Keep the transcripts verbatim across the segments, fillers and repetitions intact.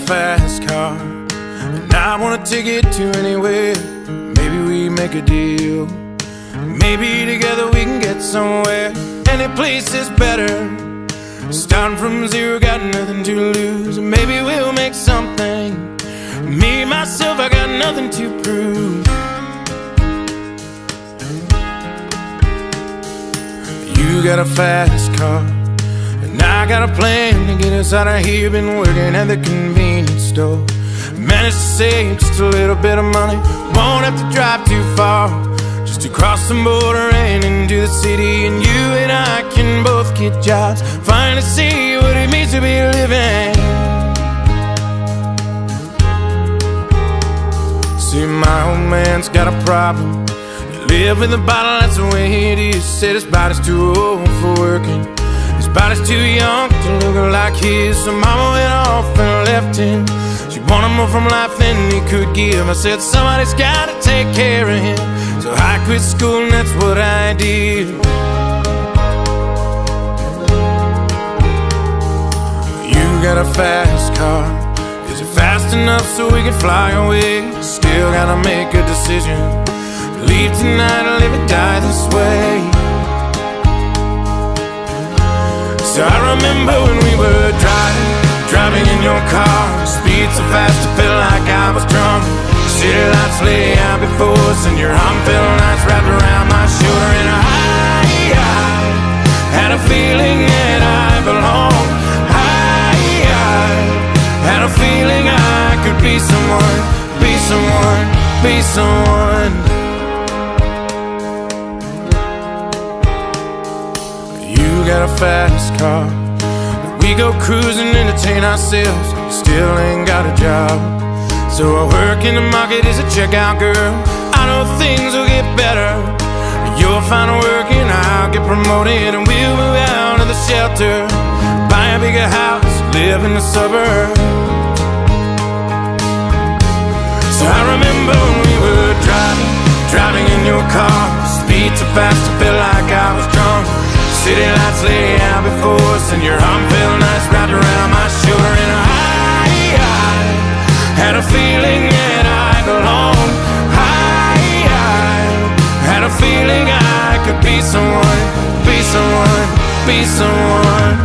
fast car, and I wanna take it to anywhere. Maybe we make a deal. Maybe together we can get somewhere. Any place is better. Starting from zero, got nothing to lose. Maybe we'll make something. Me, myself, I got nothing to prove. You got a fast car, and I got a plan to get us out of here. Been working at the convenience store. Managed to save just a little bit of money. Won't have to drive too far, just to cross the border and into the city. And you and I can both get jobs, finally see what it means to be living. See, my old man's got a problem. He live with a bottle, that's the way it is. Said his body's too old for working, his body's too young to look like his. So mama went off and left him. She wanted more from life than he could give. I said somebody's gotta take care of him, so I quit school and that's what I did. You got a fast car, is it fast enough so we can fly away? Still gotta make a decision. Leave tonight or live or die this way. So I remember when we were driving, driving in your car. Speed so fast I felt like I was drunk. City lights lay out before us, and your arm felt nice wrapped around my shoulder. And I, I had a feeling that I belonged. I, I had a feeling I could be someone, be someone, be someone. You got a fast car, we go cruising, entertain ourselves. Still ain't got a job, so I work in the market as a checkout girl. I know things will get better. You'll find work and I'll get promoted, and we'll move out of the shelter, buy a bigger house, live in the suburbs. So I remember when we were driving, driving in your car. Speed so fast I felt like I was drunk. City lights lay out before us, and your arm felt nice wrapped around my shoulder. And I, I had a feeling that I belonged. I, I had a feeling I could be someone, be someone, be someone.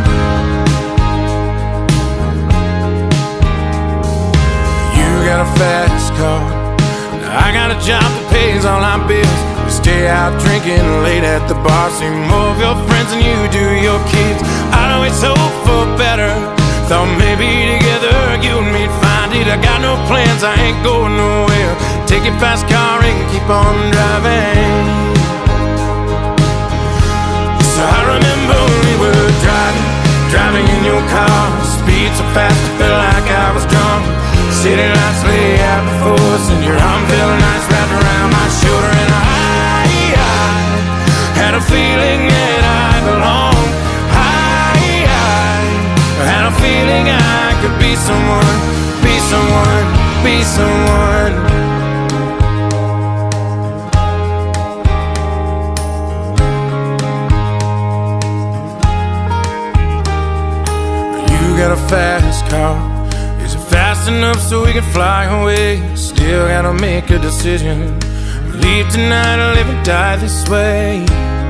You got a fast car, I got a job that pays all our bills. Stay out drinking late at the bar, see more of your friends than you do your kids. I'd always hope for better, thought maybe together you and me'd find it. I got no plans, I ain't going nowhere. Take your fast car and keep on driving. So I remember when we were driving, driving in your car. Speed so fast I felt like I was drunk. City lights lay out before us, and your arm felt nice wrapped around my shoulder. And I had a feeling that I belonged. I, I had a feeling I could be someone, be someone, be someone. You got a fast car, is it fast enough so we can fly away? Still gotta make a decision. Leave tonight or live or die this way.